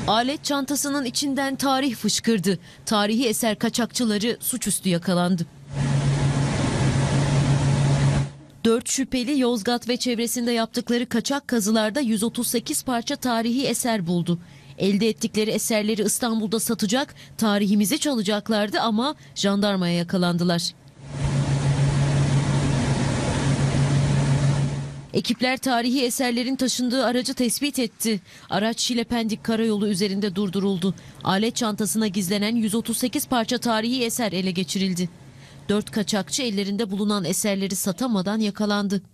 Alet çantasının içinden tarih fışkırdı. Tarihi eser kaçakçıları suçüstü yakalandı. 4 şüpheli Yozgat ve çevresinde yaptıkları kaçak kazılarda 138 parça tarihi eser buldu. Elde ettikleri eserleri İstanbul'da satacak, tarihimizi çalacaklardı ama jandarmaya yakalandılar. Ekipler tarihi eserlerin taşındığı aracı tespit etti. Araç Şile-Pendik karayolu üzerinde durduruldu. Alet çantasına gizlenen 138 parça tarihi eser ele geçirildi. 4 kaçakçı ellerinde bulunan eserleri satamadan yakalandı.